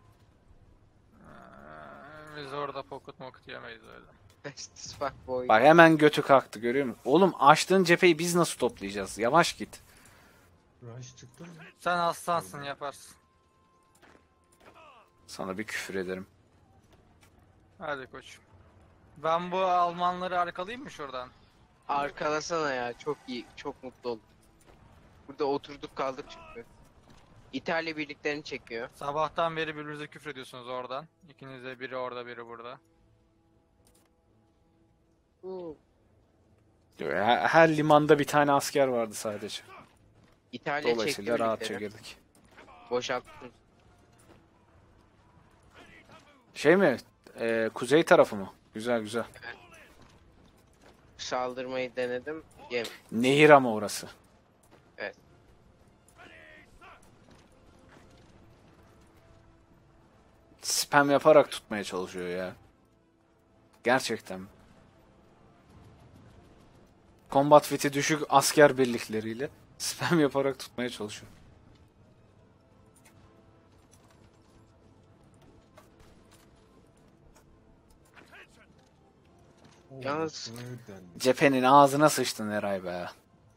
Biz orada pocket yemeyiz öyle. Best as fuck boy. Bak hemen götü kalktı, görüyor musun? Oğlum, açtığın cepheyi biz nasıl toplayacağız? Yavaş git. Raj çıktı mı? Sen aslansın, yaparsın. Sana bir küfür ederim. Hadi koçum. Ben bu Almanları arkalayayım mı şuradan? Arkalasana ya. Çok iyi. Çok mutlu oldum. Burada oturduk kaldık çünkü. İtalya birliklerini çekiyor. Sabahtan beri birbirinize küfür ediyorsunuz oradan. İkiniz de, biri orada biri burada. Her limanda bir tane asker vardı sadece. İtalya Dolayısıyla çekiyor rahatça birlikleri. girdik. Boşalttın. Şey mi? Kuzey tarafı mı? Güzel güzel. saldırmayı denedim. Yem. Nehir ama orası. Evet. Spam yaparak tutmaya çalışıyor ya. Gerçekten. Combat fit'i düşük asker birlikleriyle spam yaparak tutmaya çalışıyor. Oo, Yalnız- buna yüklendi. Cephenin ağzına sıçtın Eray be.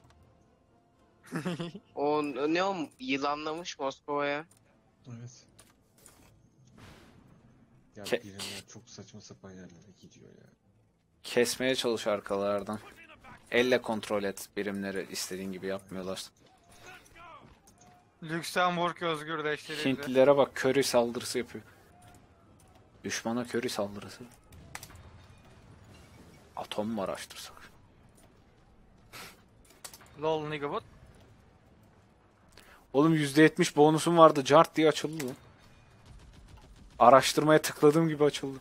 O ne o yılanlamış Moskova'ya. Evet. Ya Ke- birimler çok saçma sapan yerlere gidiyor ya. Kesmeye çalış arkalardan. Elle kontrol et birimleri, istediğin gibi yapmıyorlar. Lüksemburg özgürleştirildi. Hintlilere bak, köri saldırısı yapıyor. Düşmana köri saldırısı. Atom mu araştırsak? Lol nigga what? Oğlum %70 bonusum vardı. Cart diye açıldı lan. Araştırmaya tıkladığım gibi açıldı.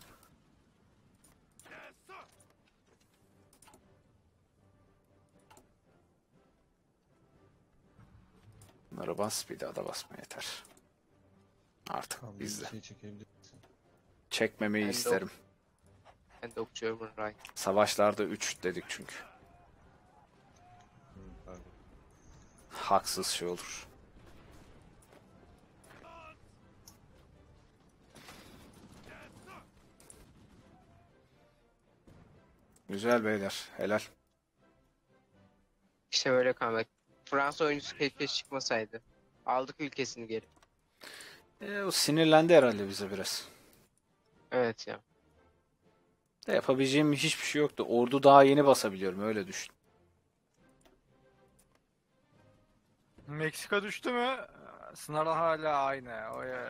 Bunlara bas, bir daha da basma yeter. Artık Abi bizde. bir şey çekebilir misin? Çekmemeyi Ben de isterim. And of German Reich. Savaşlarda 3 dedik çünkü. Hı, pardon. Haksız şey olur. Güzel beyler. Helal. İşte böyle comeback. Fransa oyuncusu keşke çıkmasaydı. Aldık ülkesini geri. O sinirlendi herhalde bize biraz. Evet ya. De yapabileceğim hiçbir şey yoktu. Ordu daha yeni basabiliyorum, öyle düşün. Meksika düştü mü? Sınır hala aynı. O evet.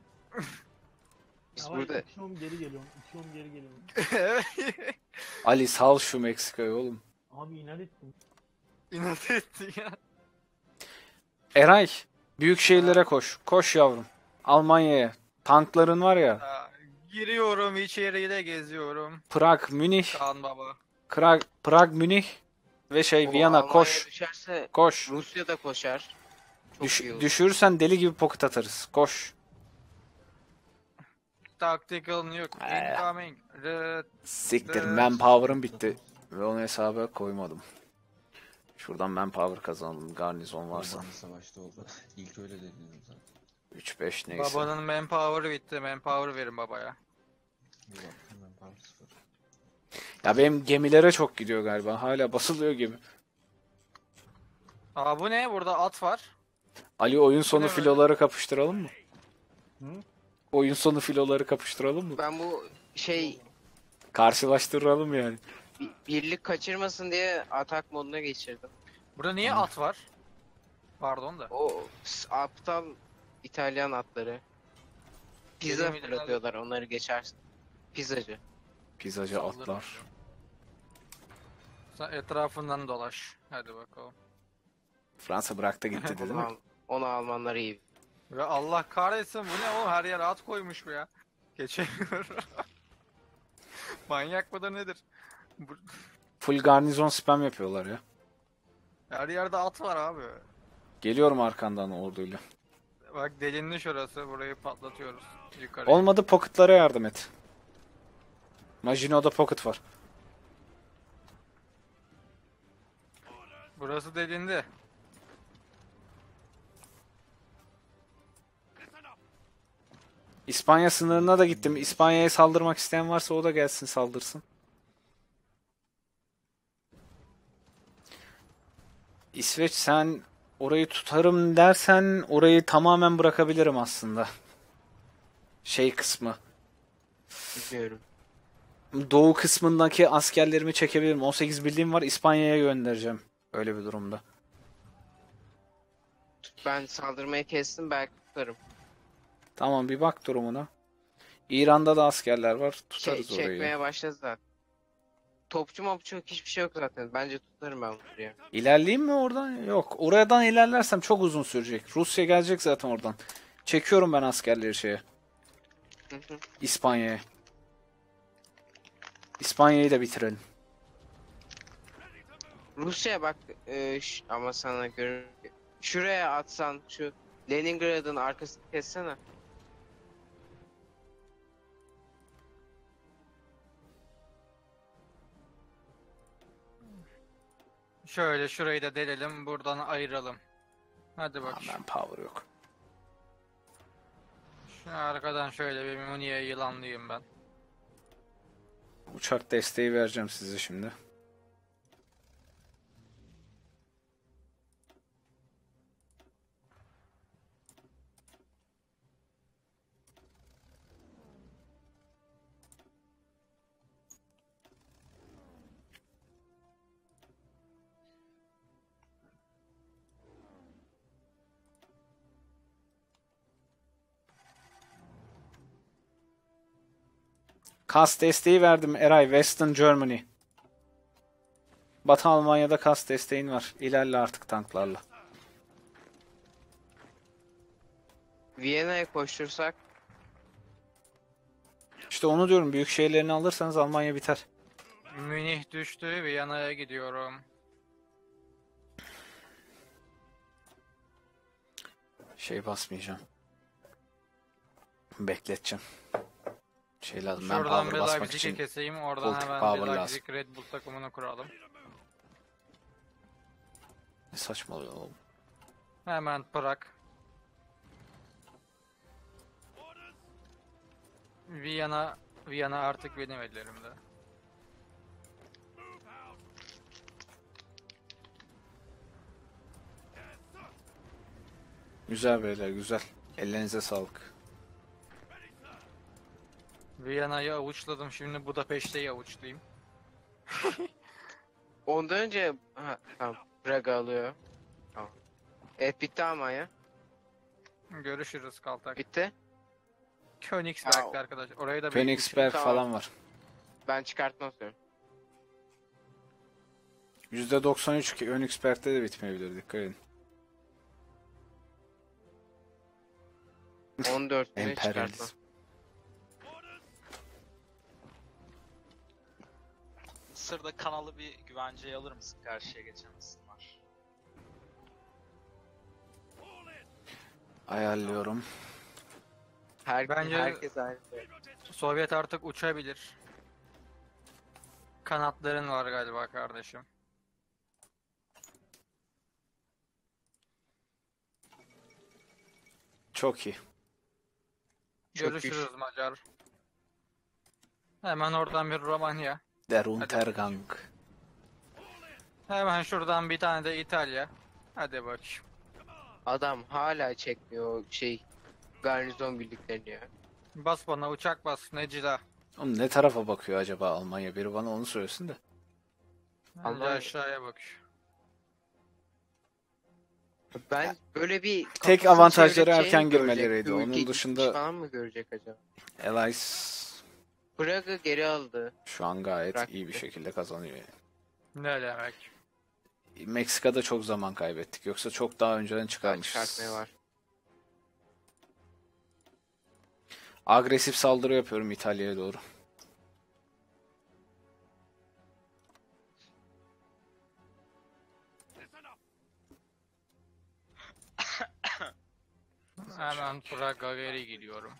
Biz Yavaş burada itiyorum geri geliyorum. İtiyorum geri geliyorum. Ali sal şu Meksika'yı oğlum. Abi inat ettim. İnat etti ya. Eray, büyük şehirlere koş. Koş yavrum. Almanya'ya. Tankların var ya. Ha, giriyorum içeriye de geziyorum. Prag, Münih. Kaan baba. Prag, Münih ve o Viyana, Almanya koş. düşerse Koş. Rusya da koşar. Çok iyi olur. Düşürürsen deli gibi pocket atarız. Koş. Tactical nuke incoming. Siktir, Evet. manpower'ım bitti. Ve onu hesaba koymadım. Şuradan manpower kazanalım. Garnizon varsa. Babanın savaşta oldu. İlk öyle dedim zaten. 3-5 neyse. Babanın manpower'ı bitti. Manpower verin babaya. Bir baktım ben power sıfır. Ya benim gemilere çok gidiyor galiba. Hala basılıyor gemi. Aa bu ne? Burada at var. Ali, oyun sonu Ne böyle? filoları kapıştıralım mı? Hı? Oyun sonu filoları kapıştıralım mı? Ben bu şey Karşılaştıralım yani. birlik kaçırmasın diye atak moduna geçirdim. Burada niye at var? Pardon da. O aptal İtalyan atları. Pizza Benim fırlatıyorlar onları geçersin. Pizzacı. Pizzacı Saldırı. atlar. Sen etrafından dolaş. Hadi bakalım. Fransa bıraktı gitti dedi mi? Onu Almanlar iyi. Ve Allah kahretsin bu ne oğlum, her yer at koymuş bu ya. Geçemiyorum. Manyak mıdır nedir? Full garnizon spam yapıyorlar ya. Her yerde at var abi. Geliyorum arkandan orduyla. Bak delinmiş orası, burayı patlatıyoruz. Yukarı. Olmadı, pocketlara yardım et. Maginot'da pocket var. Burası delindi. İspanya sınırına da gittim. İspanya'ya saldırmak isteyen varsa o da gelsin saldırsın. İsveç, sen orayı tutarım dersen orayı tamamen bırakabilirim aslında. Şey kısmı. Bilmiyorum. Doğu kısmındaki askerlerimi çekebilirim. 18 birliğim var, İspanya'ya göndereceğim. Öyle bir durumda. Ben saldırmayı kestim belki tutarım. Tamam, bir bak durumuna. İran'da da askerler var. Tutarız orayı. Çekmeye başladı zaten. Topçu mopçu hiçbir şey yok zaten. Bence tutarım ben bunu ya. İlerleyeyim mi oradan? Yok. Oradan ilerlersem çok uzun sürecek. Rusya gelecek zaten oradan. Çekiyorum ben askerleri şeye. Hı hı. İspanya'ya. İspanya'yı da bitirelim. Rusya bak ama sana göre şuraya atsan şu Leningrad'ın arkasını kessene. Şöyle şurayı da delelim, buradan ayıralım. Hadi bak. Aman power yok. Şu arkadan şöyle bir Muni'ye yılanlayayım ben. Uçak desteği vereceğim size şimdi. Kas desteği verdim Eray, Western Germany. Batı Almanya'da kas desteğin var. İlerle artık tanklarla. Viyana'ya koştursak İşte onu diyorum, büyük şehirlerini alırsanız Almanya biter. Münih düştü, Viyana'ya gidiyorum. Şey basmayacağım. Bekleteceğim. Şey lazım, ben Şuradan power bir basmak Leipzig'i için keseyim, oradan Baltic hemen Power bir lazım. Leipzig Red Bull takımını kuralım. ne saçmalıyor oğlum. Hemen Prag. Viyana artık benim ellerimde. Güzel beyler, güzel. Ellerinize sağlık. Viyana'yı avuçladım, şimdi Budapeşte'yi avuçlayayım. ondan önce tamam Praga alıyor. Tamam. Evet bitti Almanya. Görüşürüz Kaltak. Bitti. Königsberg'de arkadaş. Orayı da Königsberg Tamam. falan var. Ben çıkartmam istiyorum. %93 ki Königsberg'de de bitmeyebilir, dikkat edin. 14'üne Emperyalizm. çıkartmam. Mısır'da kanalı bir güvenceye alır mısın? Karşıya geçen ısınlar. Ayarlıyorum. Bence- Herkes aynı. Sovyet artık uçabilir. Kanatların var galiba kardeşim. Çok iyi. Çok Görüşürüz Macar. Hemen oradan bir Romanya. Der Untergang. Hemen şuradan bir tane de İtalya. Hadi bak. Adam hala çekmiyor garnizon birliklerini ya. Bas bana, uçak bas Necila. Oğlum ne tarafa bakıyor acaba Almanya? Biri bana onu söylesin de. Bence Almanya. aşağıya bak. Ben böyle bir Tek kafasını avantajları çevirip şey erken mi görecek? girmeleriydi. Bir Onun ülke dışında- gitmiş falan mı görecek acaba? Allies Praga geri aldı. şu an gayet Bıraktı. iyi bir şekilde kazanıyor. Yani. Ne demek? Meksika'da çok zaman kaybettik. Yoksa çok daha önceden çıkarmışız. Çıkartmaya var. Agresif saldırı yapıyorum İtalya'ya doğru. Hemen Praga geri gidiyorum.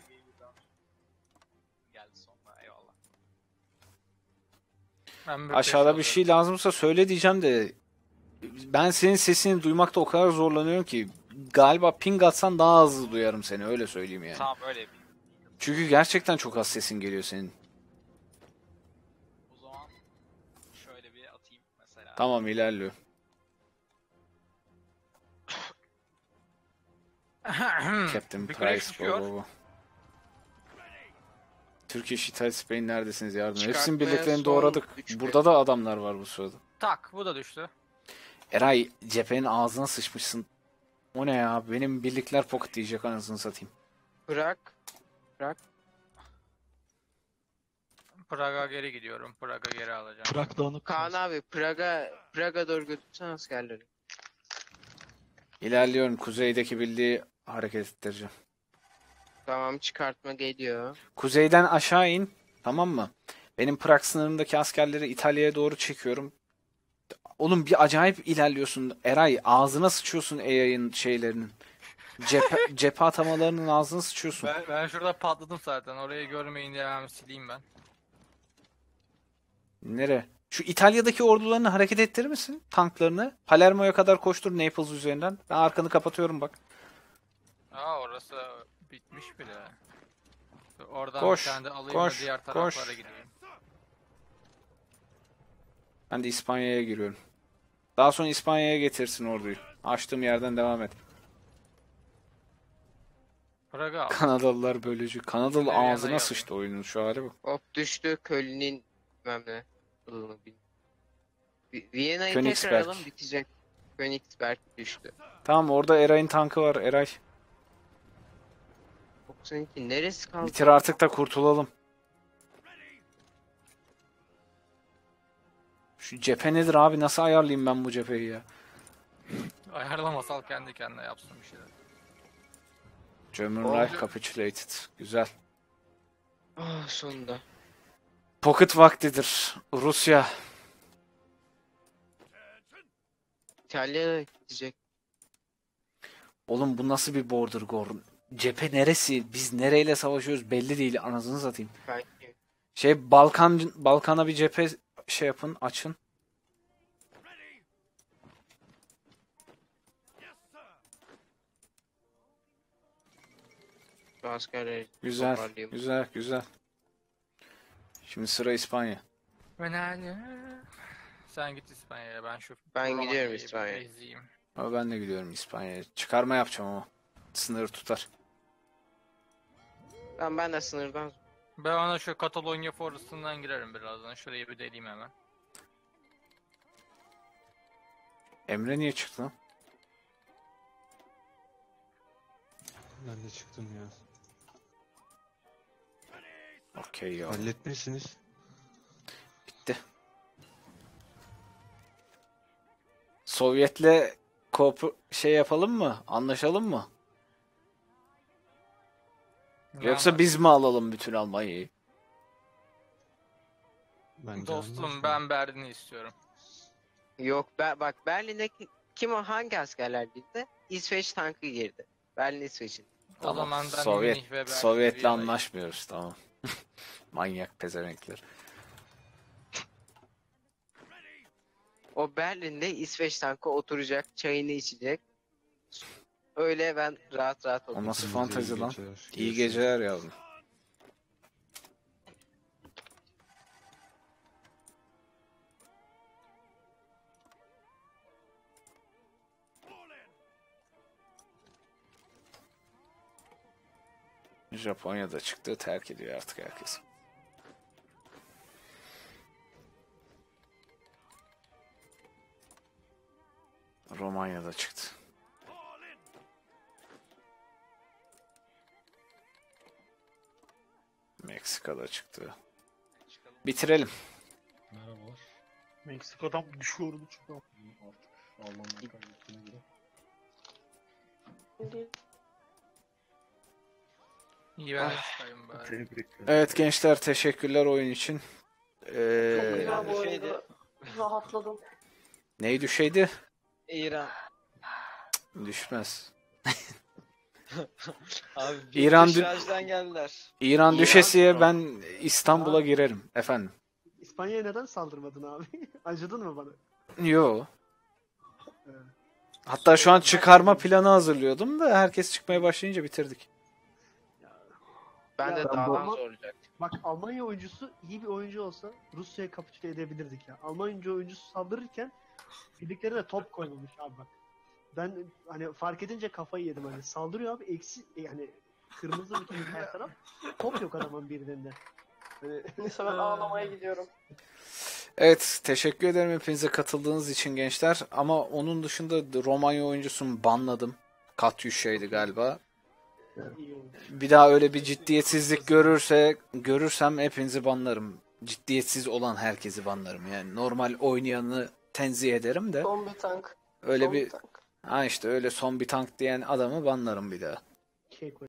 Geldi sonuna, eyvallah. Ben bir Aşağıda bir peş şey lazımsa söyle diyeceğim de ben senin sesini duymakta o kadar zorlanıyorum ki galiba ping atsan daha hızlı duyarım seni, öyle söyleyeyim yani. Tamam öyle yapayım. Çünkü gerçekten çok az sesin geliyor senin. O zaman şöyle bir atayım mesela. Tamam, ilerliyor. alıyorum. Captain Bir kule Price çıkıyor. baba. Turkish, İtalya, Spain neredesiniz, yardım. Hepsinin Çıkartmaya birliklerini son doğradık. üç Burada da adamlar var bu sırada. Tak, bu da düştü. Eray, cephenin ağzına sıçmışsın. O ne ya? Benim birlikler pocket diyecek, anasını satayım. Prag. Praga geri gidiyorum. Praga geri alacağım. Prag dağınık Kaan kalsın. abi Praga doğru götürsen askerleri. İlerliyorum. Kuzeydeki birliği hareket ettireceğim. Tamam çıkartma geliyor. Kuzeyden aşağı in. Tamam mı? Benim Prag sınırındaki askerleri İtalya'ya doğru çekiyorum. Oğlum bir acayip ilerliyorsun. Eray ağzına sıçıyorsun AI'ın şeylerinin. Cephe atamalarının ağzına sıçıyorsun. Ben şurada patladım zaten. Orayı görmeyin diye hemen sileyim ben. Nere? Şu İtalya'daki ordularını hareket ettirir misin? Tanklarını. Palermo'ya kadar koştur Naples üzerinden. Ben arkanı kapatıyorum bak. Orası bitmiş bile. Oradan Koş, bir tane de alayım koş, da diğer koş. taraflara gideyim. Ben de İspanya'ya giriyorum. Daha sonra İspanya'ya getirsin orduyu. Açtığım yerden devam et. Praga al. Kanadalılar bölücü. Kanadalı Viyana'yı ağzına alayım. sıçtı oyunun şu hali bak. Hop düştü. Köln'in bilmem ne. Viyana'yı Königsberg. tekrar alın bitecek. Königsberg düştü. Tamam orada Eray'ın tankı var Eray. 92 neresi kaldı? Bitir artık da kurtulalım. Şu cephe nedir abi? Nasıl ayarlayayım ben bu cepheyi ya? Ayarlamasal kendi kendine yapsın bir şeyler. German Reich capitulated. Güzel. Ah sonunda. Pocket vaktidir. Rusya. İtalya'ya gidecek. Oğlum bu nasıl bir border gore? Cephe neresi? Biz nereyle savaşıyoruz belli değil. Anasını satayım. Belki. Balkan'a bir cephe şey yapın, açın. Şu askerleri Güzel, toparlayayım. güzel, güzel. Şimdi sıra İspanya. Sen git İspanya'ya, ben şu Ben gidiyorum Romanya'yı İspanya'ya. ezeyim. Ama ben de gidiyorum İspanya'ya. Çıkarma yapacağım ama. Sınırı tutar. Tamam ben de sınırdan. Ben ona şu Katalonya Forest'ından girerim birazdan. Şurayı bir deleyim hemen. Emre niye çıktı lan? Ben de çıktım ya. Okey ya. Halletmişsiniz. Bitti. Sovyet'le şey yapalım mı? Anlaşalım mı? Yoksa biz mi alalım bütün Almanya'yı? Bence Dostum anlaşıldı. ben Berlin'i istiyorum. Yok bak Berlin'deki hangi askerler girdi? İsveç tankı girdi. Berlin İsveç'in. O zaman ben Münih ve Berlin'i Sovyet'le Viyana'yı- anlaşmıyoruz tamam. Manyak pezevenkler. O Berlin'de İsveç tankı oturacak, çayını içecek. Öyle ben rahat rahat O oturacağım. nasıl İyi fantezi lan? geceler. İyi Görüşürüz. geceler yavrum. Japonya'da çıktı, terk ediyor artık herkes. Romanya'da çıktı. Meksika'da çıktı. Bitirelim. Merhabalar. Meksika'dan düşüyordu çünkü artık Almanlar kaybettiğine göre. İyi ben de çıkayım bari. Tebrik ederim. Evet gençler teşekkürler oyun için. Güzel bu şeydi. arada. Rahatladım. Neyi düşeydi? İran. Düşmez. Abi İran İran geldiler. İran düşesiye ben İstanbul'a girerim efendim. İspanya'ya neden saldırmadın abi? Acıdın mı bana? Yo. Hatta şu an çıkarma planı hazırlıyordum da herkes çıkmaya başlayınca bitirdik. Ben Ya de ben dağdan bu- zorlayacak. Bak Almanya oyuncusu iyi bir oyuncu olsa Rusya'ya kapitüle edebilirdik ya. Almanya oyuncusu saldırırken birliklerine top koymamış abi bak. Ben hani fark edince kafayı yedim hani. Saldırıyor abi eksi yani kırmızı bütün her taraf. Top yok adamın birinde. Hani, Neyse ben ağlamaya gidiyorum. Evet teşekkür ederim hepinize katıldığınız için gençler. Ama onun dışında Romanya oyuncusunu banladım. Katyuşa'ydı galiba. iyi oyuncu. Bir daha öyle bir ciddiyetsizlik görürsem hepinizi banlarım. Ciddiyetsiz olan herkesi banlarım. Yani normal oynayanı tenzih ederim de Son bir tank. öyle Son bir tank. ha işte öyle son bir tank diyen adamı banlarım bir daha. Keko